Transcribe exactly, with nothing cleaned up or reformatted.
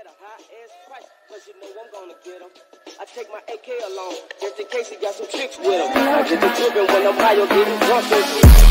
at a high-ass price, cause you know I'm gonna get him. I take my A K along, just in case he got some tricks with him. I get the trippin' when I'm high, or getting drunk and shit.